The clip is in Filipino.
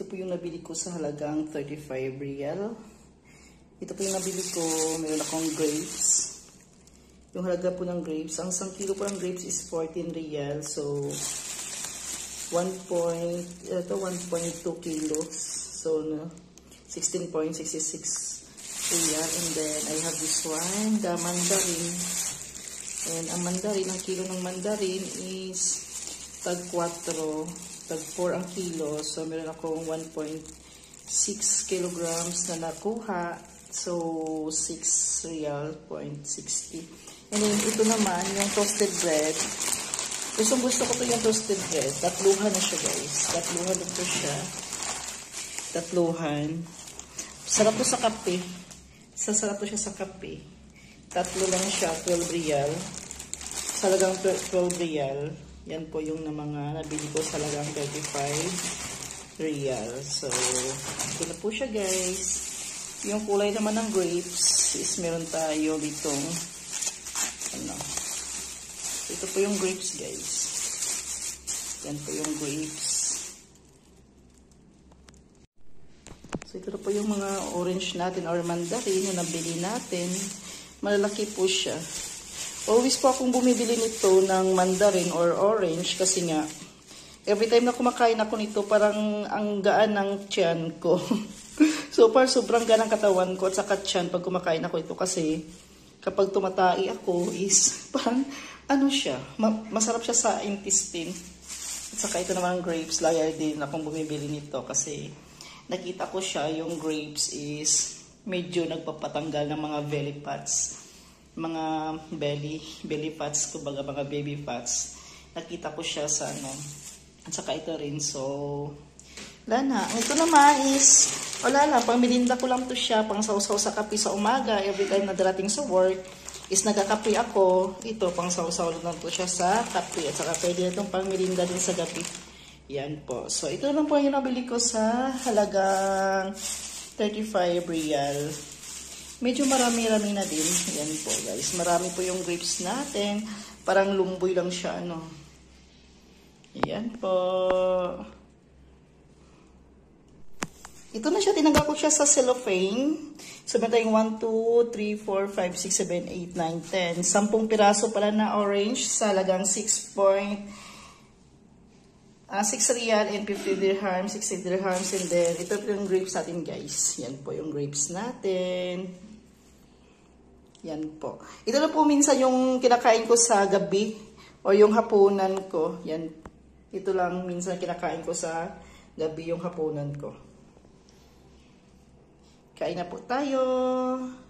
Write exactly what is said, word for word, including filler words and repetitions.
ito po yung nabili ko sa halagang thirty-five real. Ito po yung nabili ko, meron akong grapes. Yung halaga po ng grapes, ang isang kilo po ng grapes is fourteen real. So, one point, ito one point two kilos. So, no, sixteen point six six real. And then, I have this one, the mandarin. And ang mandarin, ang kilo ng mandarin is tag four, tag four ang kilo. So, meron akong one point six kilograms na nakuha. So, six real point sixty. And then, ito naman, yung toasted bread. Gusto gusto ko to yung toasted bread. Tatluhan na siya, guys. Tatluhan na to siya. Tatluhan. Sarap to sa kape. Sasarap to siya sa kape. Tatlo lang siya, twelve real. Salagang twelve real. Yan po yung na mga nabili ko sa halagang thirty-five real. So, ito na po siya, guys. Yung kulay naman ng grapes is meron tayo ditong ano. Ito po yung grapes, guys. Yan po yung grapes. So, ito na po yung mga orange natin or mandarin na nabili natin. Malalaki po siya. Always po akong bumibili nito ng mandarin or orange kasi nga, every time na kumakain ako nito, parang ang gaan ng tiyan ko. So far, sobrang gaan ng katawan ko at saka tiyan pag kumakain ako ito kasi kapag tumatai ako is parang ano siya, ma masarap siya sa intestine. At saka ito naman grapes, laya din akong bumibili nito kasi nakita ko siya, yung grapes is medyo nagpapatanggal ng mga belly fats. Mga belly, belly fats, kumbaga mga baby fats. Nakita ko siya sa ano. At saka ito rin, so wala na. Ang ito naman is, wala lang, pang melinda ko lang to siya, pang sausaw sa kape sa umaga, every time na darating sa work, is nagkakape ako. Ito, pang sausaw lang to siya sa kape. At saka pwede itong pang melinda din sa gabi. Yan po. So, ito lang po yung nabili ko sa halagang thirty-five real. Medyo marami-rami na din. Yan po, guys. Marami po yung grapes natin. Parang lumboy lang siya, ano. Yan po. Ito na siya. Tinanggal ko siya sa cellophane. So, meron tayong one, two, three, four, five, six, seven, eight, nine, ten. Sampung piraso pala na orange sa halagang six point six real and fifty dirhams, sixty dirhams. And then, ito po yung grapes natin, guys. Yan po yung grapes natin. Yan po. Ito na po minsan yung kinakain ko sa gabi o yung hapunan ko. Yan. Ito lang minsan kinakain ko sa gabi yung hapunan ko. Kain na po tayo.